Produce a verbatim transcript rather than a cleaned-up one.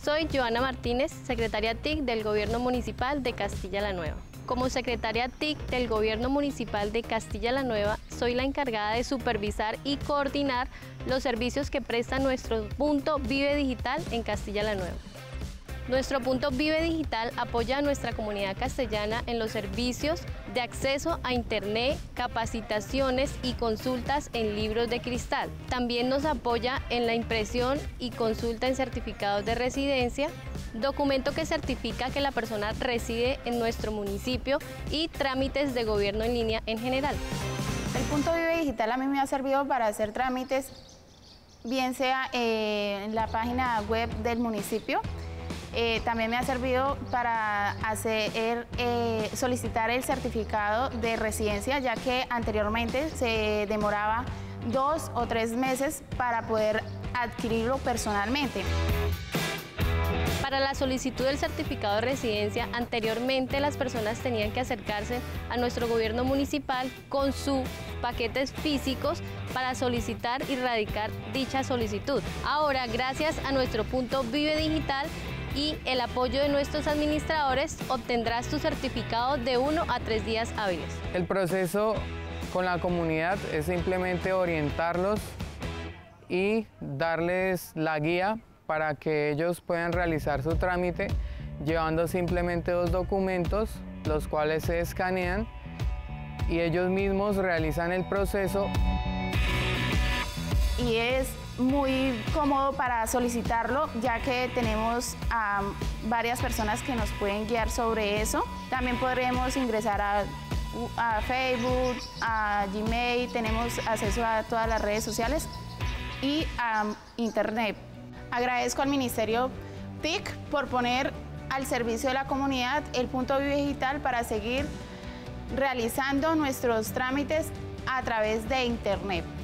Soy Joana Martínez, secretaria T I C del Gobierno Municipal de Castilla la Nueva. Como secretaria T I C del Gobierno Municipal de Castilla la Nueva, soy la encargada de supervisar y coordinar los servicios que presta nuestro punto Vive Digital en Castilla la Nueva. Nuestro punto Vive Digital apoya a nuestra comunidad castellana en los servicios de acceso a Internet, capacitaciones y consultas en libros de cristal. También nos apoya en la impresión y consulta en certificados de residencia, documento que certifica que la persona reside en nuestro municipio y trámites de gobierno en línea en general. El punto Vive Digital a mí me ha servido para hacer trámites, bien sea eh, en la página web del municipio. Eh, también me ha servido para hacer, eh, solicitar el certificado de residencia, ya que anteriormente se demoraba dos o tres meses para poder adquirirlo personalmente. Para la solicitud del certificado de residencia, anteriormente las personas tenían que acercarse a nuestro gobierno municipal con sus paquetes físicos para solicitar y radicar dicha solicitud. Ahora, gracias a nuestro punto Vive Digital y el apoyo de nuestros administradores, obtendrás tu certificado de uno a tres días hábiles. El proceso con la comunidad es simplemente orientarlos y darles la guía para que ellos puedan realizar su trámite llevando simplemente dos documentos, los cuales se escanean y ellos mismos realizan el proceso. Y es muy cómodo para solicitarlo, ya que tenemos a varias personas que nos pueden guiar sobre eso. También podremos ingresar a, a Facebook, a Gmail, tenemos acceso a todas las redes sociales y a Internet. Agradezco al Ministerio T I C por poner al servicio de la comunidad el punto Vive Digital para seguir realizando nuestros trámites a través de Internet.